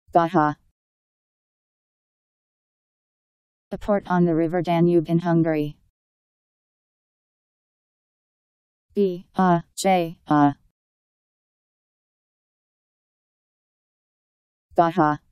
Baja. A port on the river Danube in Hungary. Baja.